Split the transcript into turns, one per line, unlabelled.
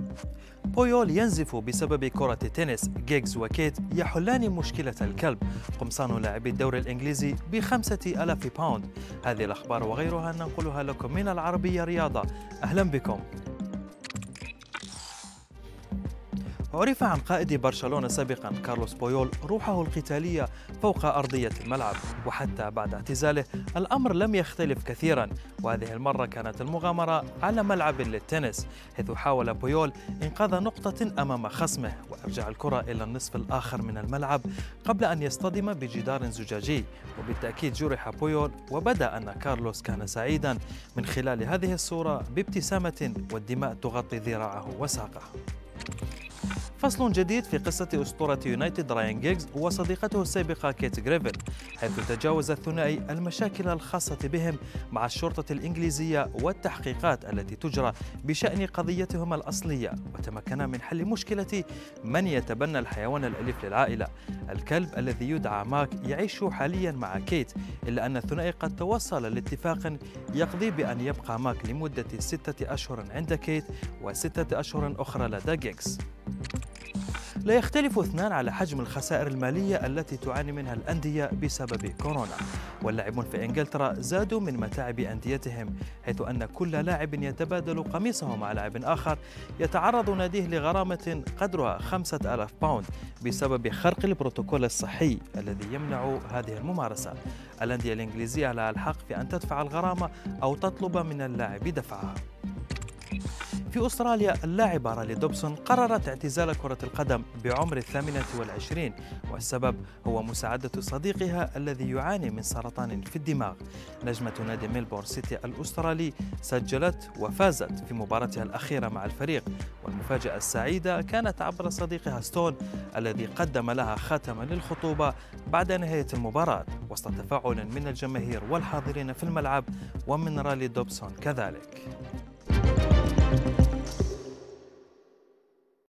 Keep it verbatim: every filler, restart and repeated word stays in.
بويول ينزف بسبب كرة التنس. جيجز وكيت يحلان مشكلة الكلب. قمصان لاعبي الدوري الإنجليزي بخمسة ألاف باوند. هذه الأخبار وغيرها ننقلها لكم من العربية رياضة. أهلا بكم. عرف عن قائد برشلونة سابقا كارلوس بويول روحه القتالية فوق أرضية الملعب، وحتى بعد اعتزاله الأمر لم يختلف كثيرا، وهذه المرة كانت المغامرة على ملعب للتنس، حيث حاول بويول إنقاذ نقطة أمام خصمه وأرجع الكرة إلى النصف الآخر من الملعب قبل أن يصطدم بجدار زجاجي. وبالتأكيد جرح بويول، وبدا أن كارلوس كان سعيدا من خلال هذه الصورة بابتسامة والدماء تغطي ذراعه وساقه. فصل جديد في قصة أسطورة يونايتد راين جيجز وصديقته السابقة كيت غريفن، حيث تجاوز الثنائي المشاكل الخاصة بهم مع الشرطة الإنجليزية والتحقيقات التي تجرى بشأن قضيتهما الأصلية، وتمكنا من حل مشكلة من يتبنى الحيوان الأليف للعائلة. الكلب الذي يدعى ماك يعيش حاليا مع كيت، إلا أن الثنائي قد توصل لاتفاق يقضي بأن يبقى ماك لمدة ستة أشهر عند كيت وستة أشهر أخرى لدى جيجز. لا يختلف اثنان على حجم الخسائر المالية التي تعاني منها الأندية بسبب كورونا، واللاعبون في إنجلترا زادوا من متاعب أنديتهم، حيث أن كل لاعب يتبادل قميصه مع لاعب آخر يتعرض ناديه لغرامة قدرها خمسة آلاف باوند بسبب خرق البروتوكول الصحي الذي يمنع هذه الممارسة. الأندية الإنجليزية لها الحق في أن تدفع الغرامة أو تطلب من اللاعب دفعها. في أستراليا اللاعبة رالي دوبسون قررت اعتزال كرة القدم بعمر الثامنة والعشرين، والسبب هو مساعدة صديقها الذي يعاني من سرطان في الدماغ. نجمة نادي ميلبورن سيتي الأسترالي سجلت وفازت في مباراتها الأخيرة مع الفريق، والمفاجأة السعيدة كانت عبر صديقها ستون الذي قدم لها خاتما للخطوبة بعد نهاية المباراة، وسط تفاعل من الجماهير والحاضرين في الملعب ومن رالي دوبسون كذلك.